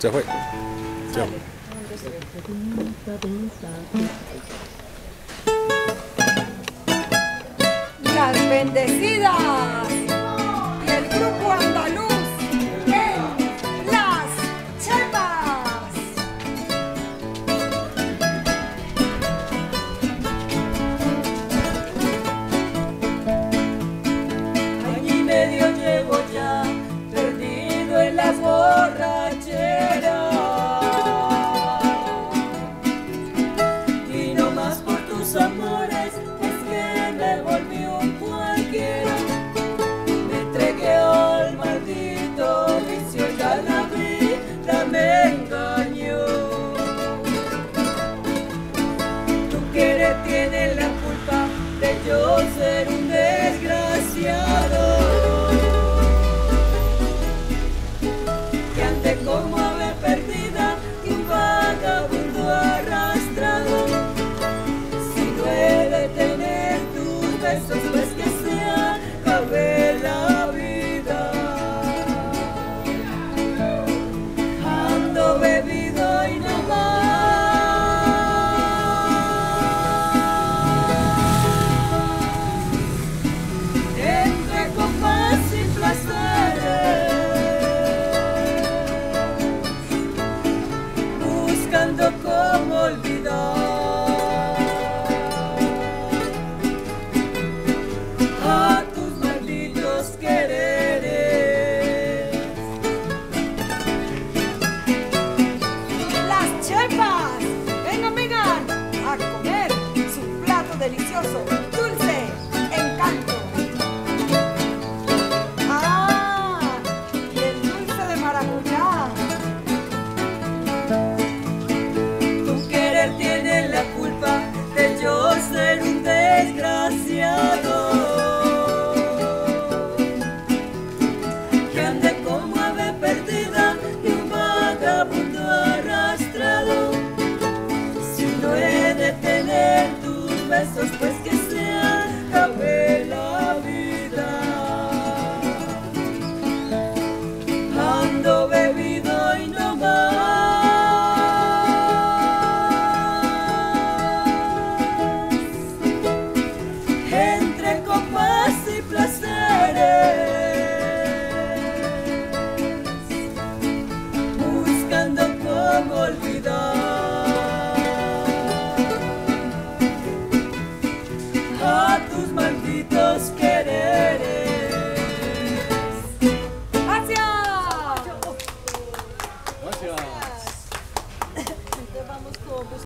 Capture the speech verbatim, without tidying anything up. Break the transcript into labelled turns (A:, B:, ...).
A: Se fue. Chao.
B: Las bendecidas y el grupo andaluz en Las Chepas.
C: Año y medio llevo ya perdido en las borracheras, y no más por tus amores es que me volví un cualquiera. Me entregué al maldito vicio y ya la vida me engañó. Tu querer tiene la culpa de yo ser un desgraciado, que ande como ave perdida y un vagabundo arrastrado. Si duele tener tus besos, pues que se acabe la vida. Ando bebido y no más. Entre copas y placeres, buscando cómo olvidar a tus malditos quereres.
B: Las Chepas, vengan, vengan a comer su plato delicioso, dulce, encanto. Ah, y el dulce de maracuyá.
C: Tu querer tiene la culpa de yo ser un desgraciado, que ande como ave perdida y un vagabundo arrastrado. Si no he de tener tus besos, pues que se acabe la vida. Ando bebido y no más. Entre copas y placeres, buscando cómo olvidar a tus malditos quereres.
B: ¡Gracias!
A: Gracias.
B: Entonces vamos todos.